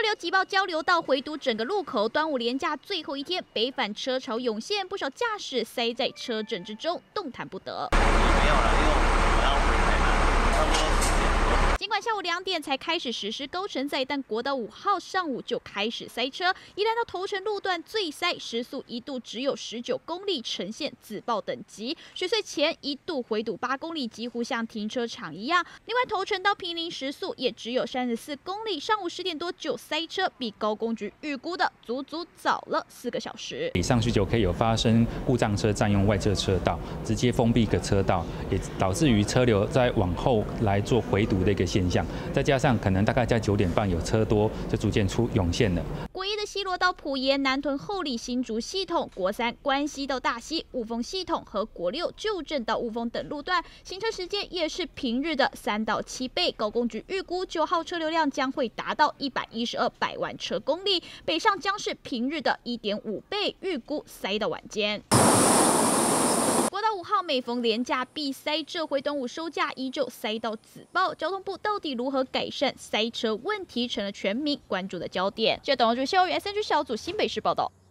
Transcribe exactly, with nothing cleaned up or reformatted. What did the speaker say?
流挤爆交流道，回堵整个路口。端午连假最后一天，北返车潮涌现，不少驾驶塞在车阵之中，动弹不得。 没有了，因为我要回台南，差不多十点多。 尽管下午两点才开始实施高乘载，但国道五号上午就开始塞车。宜兰到头城路段最塞，时速一度只有十九公里，呈现自爆等级。雪隧前一度回堵八公里，几乎像停车场一样。另外，头城到坪林时速也只有三十四公里，上午十点多就塞车，比高工局预估的足足早了四个小时。 以上需求可以有发生故障车占用外侧车道，直接封闭一个车道，也导致于车流在往后来做回堵的一个现象。再加上可能大概在九点半有车多，就逐渐出涌现了。 国一的西螺到埔盐、南屯后里、新竹系统，国三关西到大溪、雾峰系统和国六旧镇到雾峰等路段，行车时间也是平日的三到七倍。高工局预估九号车流量将会达到一百一十二百万车公里，北上将是平日的一点五倍，预估塞到晚间。国道五号每逢连假必塞，这回端午收假依旧塞到紫爆。交通部到底如何改善塞车问题，成了全民关注的焦点。记者董荣珠、肖宇 S N G 小组新北市报道。